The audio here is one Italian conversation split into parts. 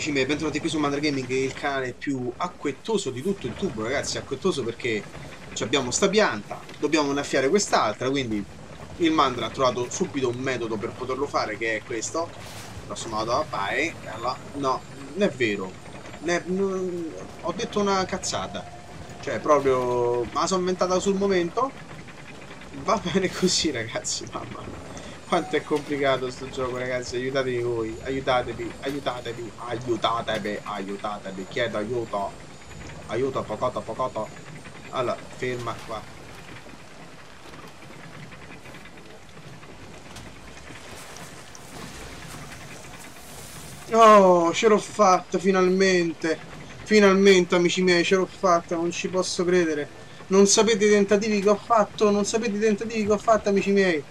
Amici miei, bentornati qui su Mandra Gaming, il canale più acquettoso di tutto il tubo, ragazzi. Acquettoso perché abbiamo sta pianta, dobbiamo innaffiare quest'altra, quindi il Mandra ha trovato subito un metodo per poterlo fare, che è questo. Grosso modo, vai, allora, no, non è vero. Ho detto una cazzata. Cioè, proprio, ma la sono inventata sul momento. Va bene così, ragazzi, mamma mia. Quanto è complicato sto gioco, ragazzi. Aiutatevi voi. Aiutatevi, aiutatevi, aiutatevi, aiutatevi. Chiedo aiuto. Aiuto, pocoto, pocoto. Allora, ferma qua. Oh, ce l'ho fatta, finalmente. Finalmente, amici miei, ce l'ho fatta. Non ci posso credere. Non sapete i tentativi che ho fatto. Non sapete i tentativi che ho fatto, amici miei.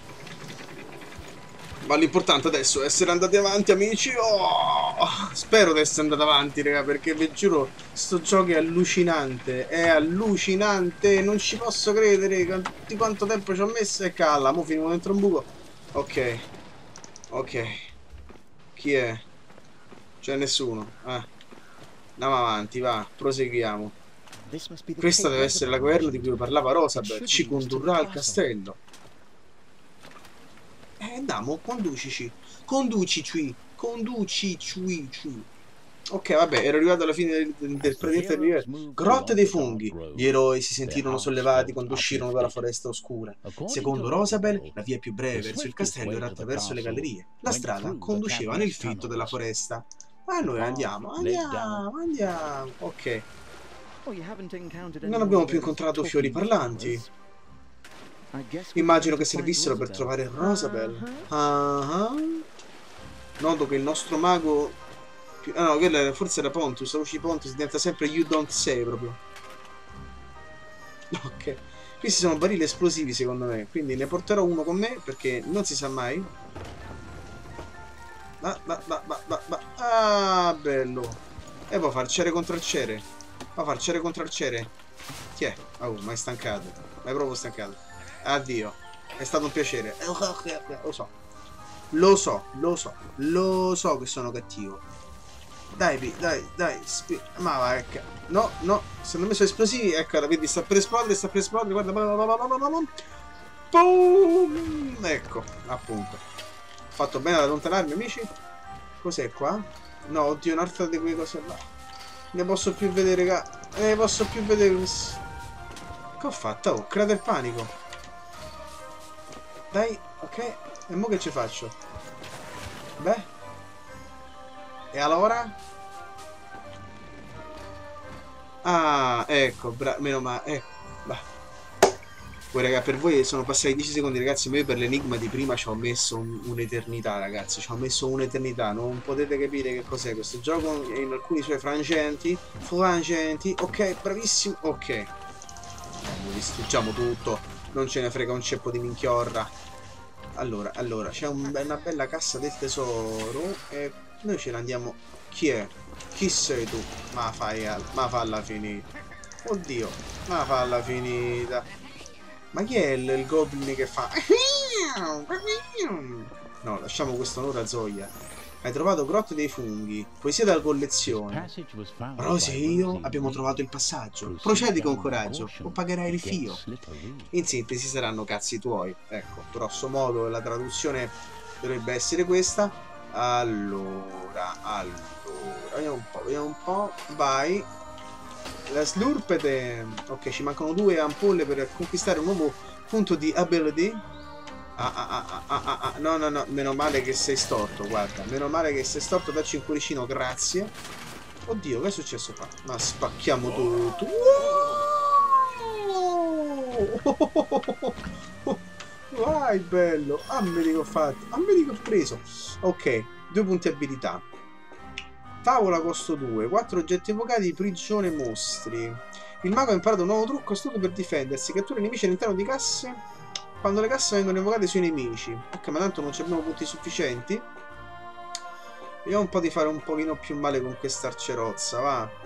Ma l'importante adesso è essere andati avanti, amici. Oh, spero di essere andato avanti, raga, perché vi giuro, sto gioco è allucinante. È allucinante. Non ci posso credere di quanto tempo ci ho messo. E calla, mo finiamo dentro un buco. Ok, ok. Chi è? C'è nessuno. Andiamo avanti, va. Proseguiamo. Questa deve essere la caverna di cui parlava Rosabel. Ci condurrà al castello. Andiamo, conducici. Conducici. Conducici. Ok, vabbè, ero arrivato alla fine del predetto livello. Grotte dei funghi. Gli eroi si sentirono sollevati quando uscirono dalla foresta oscura. Secondo Rosabel, la via più breve verso il castello era attraverso le gallerie. La strada conduceva nel fitto della foresta. Ma noi andiamo, andiamo, andiamo. Ok. Non abbiamo più incontrato fiori parlanti. Immagino che servissero per trovare Rosabel. Noto che il nostro mago... Ah no, quella era, forse era Pontus. La voce di Pontus diventa sempre You Don't Say proprio. Ok. Questi sono barili esplosivi secondo me. Quindi ne porterò uno con me perché non si sa mai. Ah, bello. E poi farcere contro il cere. Poi farcere contro il cere. Chi è? Oh, ma è stancato. Ma è proprio stancato. Addio. È stato un piacere. Lo so. Lo so, lo so. Lo so che sono cattivo. Dai, dai. Ma va, ecco. No, no. Se non messo esplosivi, eccola, vedi, sta per esplodere. Guarda. Boom! Ecco, appunto. Ho fatto bene ad allontanarmi, amici. Cos'è qua? No, oddio, un'altra di quelle cose là. Ne posso più vedere, ne posso più vedere. Che ho fatto? Oh, crea del panico. Dai, ok. E mo che ci faccio? Beh. E allora? Ah, ecco, meno male. Bah. Poi, raga, per voi sono passati 10 secondi, ragazzi, ma io per l'enigma di prima ci ho messo un'eternità, ragazzi. Ci ho messo un'eternità. Non potete capire che cos'è questo gioco in alcuni suoi frangenti. Ok, bravissimo. Ok. Distruggiamo tutto. Non ce ne frega un ceppo di minchiorra. Allora, c'è una bella cassa del tesoro e noi ce la andiamo. Chi è? Chi sei tu? Ma falla finita. Oddio, ma falla finita. Ma chi è il goblin che fa? No, lasciamo questo onore a Zoya. Hai trovato grotte dei funghi. Poesia dalla collezione. Rosy e io abbiamo trovato il passaggio. Procedi con coraggio o pagherai il fio. In sintesi saranno cazzi tuoi. Ecco, grosso modo la traduzione dovrebbe essere questa. Allora. Vediamo un po'. Vai. La slurpete. Ok, ci mancano 2 ampolle per conquistare un nuovo punto di ability. No, meno male che sei storto, guarda. Meno male che sei storto, dacci un cuoricino, grazie. Oddio, che è successo qua? Ma spacchiamo tutto. Vai, bello. Ammeri che ho fatto. Ammeri che ho preso. Ok, 2 punti abilità. Tavola costo 2, 4 oggetti evocati, prigione mostri. Il mago ha imparato un nuovo trucco astuto per difendersi. Cattura i nemici all'interno di casse quando le casse vengono evocate sui nemici. Ok, ma tanto non abbiamo punti sufficienti. Vediamo un po' di fare un pochino più male con questa arcerozza, va.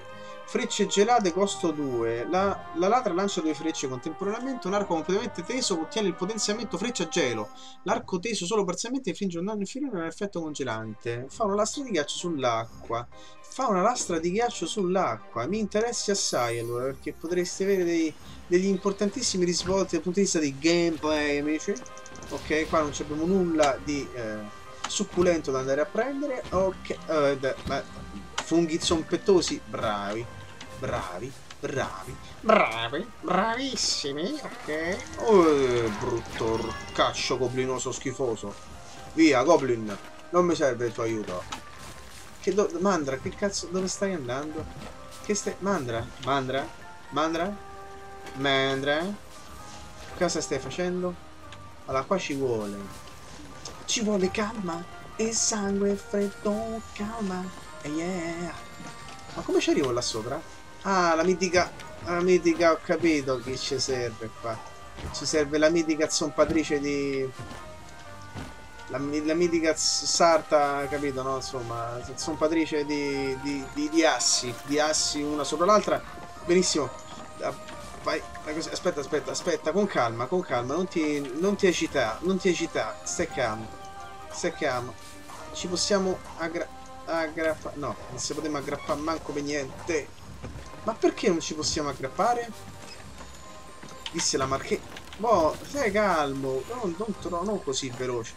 Frecce gelate costo 2. La ladra lancia 2 frecce contemporaneamente. Un arco completamente teso ottiene il potenziamento freccia gelo. L'arco teso solo parzialmente infligge un danno inferiore all'effetto congelante. Fa una lastra di ghiaccio sull'acqua. Fa una lastra di ghiaccio sull'acqua. Mi interessi assai allora, perché potresti avere degli importantissimi risvolti dal punto di vista di gameplay, amici. Ok, qua non abbiamo nulla di succulento da andare a prendere. Ok, funghi zompettosi, bravi. Bravi, bravi, bravi, bravissimi, ok. Oh, brutto caccio goblinoso schifoso. Via, Goblin, non mi serve il tuo aiuto. Mandra, che cazzo, dove stai andando? Che stai... Mandra? Mandra? Mandra? Mandra? Cosa stai facendo? Allora, qua ci vuole calma e sangue freddo, calma. Yeah. Ma come ci arrivo là sopra? Ah, la mitica, ho capito chi ci serve qua. Ci serve la mitica zompatrice di... La mitica sarta, capito, no? Insomma, zompatrice di assi. Di assi una sopra l'altra. Benissimo. Vai, aspetta, con calma, non ti agita, stai calmo. Ci possiamo aggrappare, no, non si poteva aggrappare manco per niente. Ma perché non ci possiamo aggrappare? Disse la marchetta. Boh, stai calmo, non così veloce.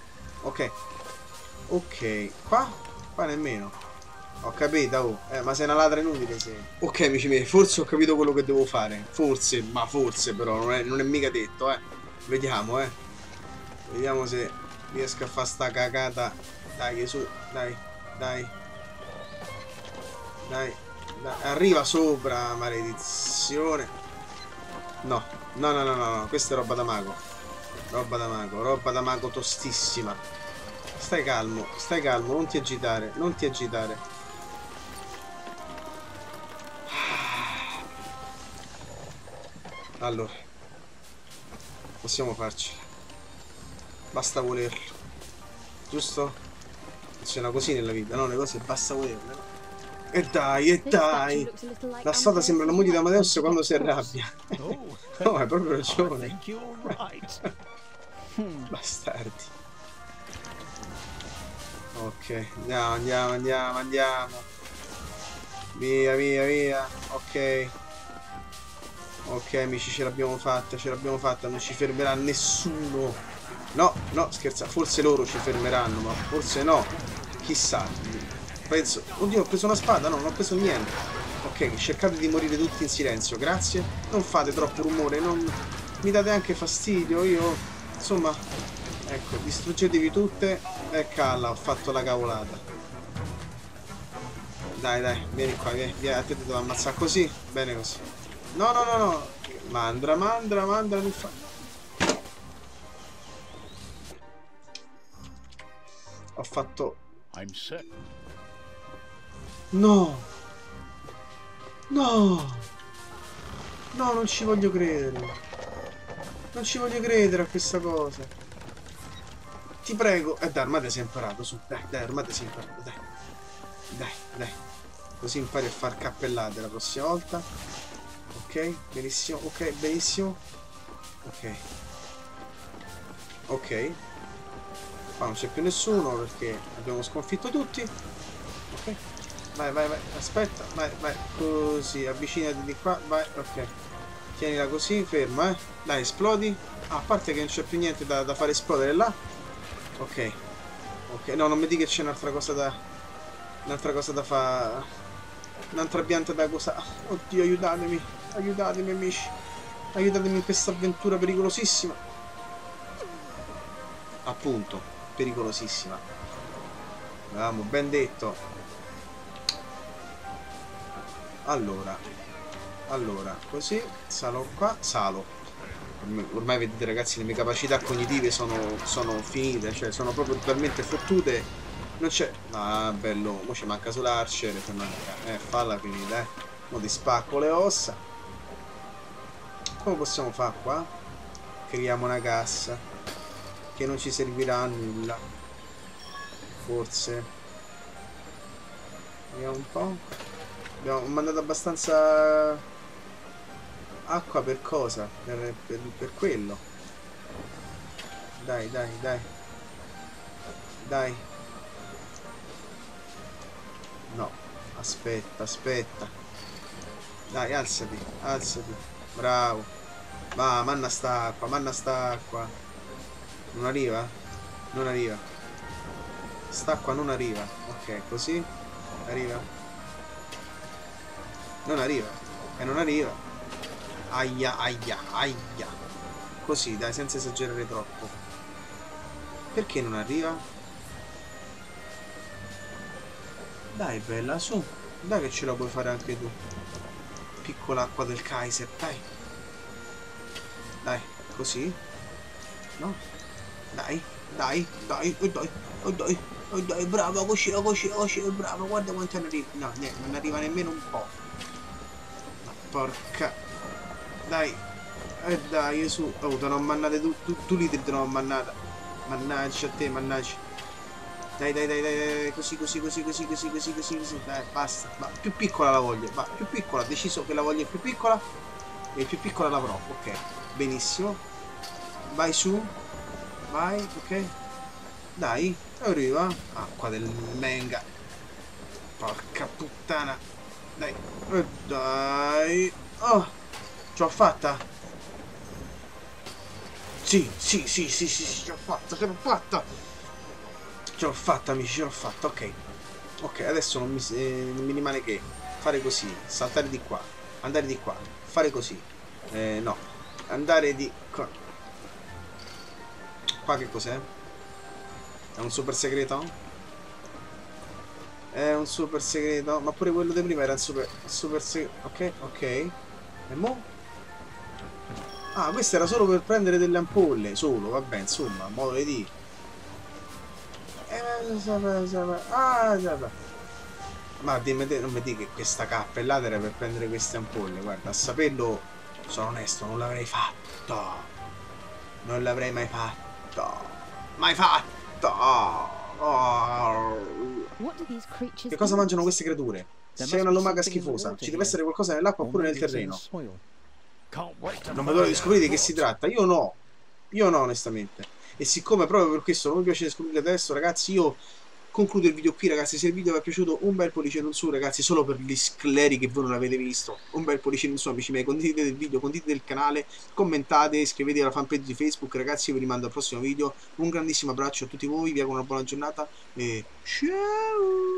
Ok, qua nemmeno. Ho capito, oh. Ma sei una ladra inutile, sì. Ok, amici miei, forse ho capito quello che devo fare. Forse, ma forse però, non è mica detto, Vediamo, Vediamo se riesco a fare sta cagata. Dai, su, dai. Arriva sopra, maledizione. No, questa è roba da mago. Roba da mago tostissima. Stai calmo, non ti agitare, Allora, possiamo farcela. Basta volerlo. Giusto? Funziona così nella vita, no? Le cose basta volerle, no? E dai! La strada sembra la moglie di Amadeus quando si arrabbia. No, hai proprio ragione. Bastardi. Ok, andiamo. Via. Ok, amici, ce l'abbiamo fatta, non ci fermerà nessuno. No, scherza, forse loro ci fermeranno, ma forse no. Chissà. Penso... Oddio, ho preso una spada, no, non ho preso niente. Ok, cercate di morire tutti in silenzio, grazie. Non fate troppo rumore, non... Mi date anche fastidio, io... Insomma... Ecco, distruggetevi tutte. E calla, ho fatto la cavolata. Dai, vieni qua, vieni, a te ti devo ammazzare così. Bene così. No. Mandra, non fa... Ho fatto... No, non ci voglio credere. Non ci voglio credere a questa cosa. Ti prego. Dai, ormai ti sei imparato, su. Dai, ormai ti sei imparato, dai. Così impari a far cappellate la prossima volta. Ok, benissimo. Ok. Qua non c'è più nessuno perché abbiamo sconfitto tutti. Ok. Vai, aspetta, vai. Così, avvicinati di qua, vai, ok. Tienila così, ferma, Dai, esplodi. Ah, a parte che non c'è più niente da fare esplodere là. Ok, no, non mi dica che c'è un'altra cosa da fare. Un'altra pianta da cosa. Oddio, aiutatemi, amici. Aiutatemi in questa avventura pericolosissima. Appunto, pericolosissima. Avevamo ben detto. Allora, così, salo qua, ormai vedete ragazzi, le mie capacità cognitive sono finite, cioè sono proprio totalmente fottute, non c'è... Ah, bello, mo ci manca solo l'arciere, falla finita, mo ti spacco le ossa. Come possiamo fare qua? Creiamo una cassa, che non ci servirà a nulla, forse. Vediamo un po'. Abbiamo mandato abbastanza acqua per cosa? Per quello. Dai, dai, dai. Dai. No. Aspetta, aspetta. Dai, alzati, alzati. Bravo. Va, manna sta acqua. Non arriva? Non arriva. St'acqua non arriva. Ok, così. Arriva. Non arriva. E non arriva. Aia, aia, aia. Così, dai, senza esagerare troppo. Perché non arriva? Dai, bella, su. Dai che ce la puoi fare anche tu. Piccola acqua del Kaiser, dai. Dai, così. No? Dai, dai, dai, dai, dai, dai, brava, così, così, così, brava, guarda quanto ne arriva. No, niente, non arriva nemmeno un po'. Ma porca. Dai, dai, su. Oh, te ne ho mannate tu litri, te ne ho mannata. Mannaggia a te, mannaggia. Dai, dai, dai, dai, dai, così, così, così, così, così, così, così, così. Dai, basta. Ma più piccola la voglio. Ma più piccola, ho deciso che la voglio più piccola. E più piccola l'avrò. Ok, benissimo. Vai su. Vai, ok. Dai, arriva. Acqua del Menga. Porca puttana. Dai. Dai. Oh, ce l'ho fatta. Sì, sì, sì, sì, sì, sì, ce l'ho fatta, ce l'ho fatta. Ce l'ho fatta, amici, ce l'ho fatta. Ok. Ok, adesso non mi rimane che fare così. Saltare di qua. Andare di qua. Fare così. No. Andare di qua. Qua che cos'è? È un super segreto? È un super segreto. Ma pure quello di prima era un super segreto. Ok, ok. E mo? Ah, questo era solo per prendere delle ampolle. Solo, vabbè, insomma, modo di dire. Ah, vabbè. Ma dimmi te, non mi dici che questa cappellata era per prendere queste ampolle. Guarda, a saperlo, sono onesto, non l'avrei fatto. Non l'avrei mai fatto. Mai fatto. Oh. Che cosa mangiano queste creature? Sei una lumaca schifosa. Ci deve essere qualcosa nell'acqua oppure nel terreno. Non vedo l'ora di scoprire di che si tratta. Io no. Io no, onestamente. E siccome proprio per questo non mi piace scoprire adesso, ragazzi, io concludo il video qui, ragazzi. Se il video vi è piaciuto, un bel pollice in su, ragazzi, solo per gli scleri che voi non avete visto. Un bel pollice in su, amici miei. Condividete il video, condividete il canale, commentate, iscrivetevi alla fanpage di Facebook, ragazzi. Io vi rimando al prossimo video. Un grandissimo abbraccio a tutti voi, vi auguro una buona giornata e ciao!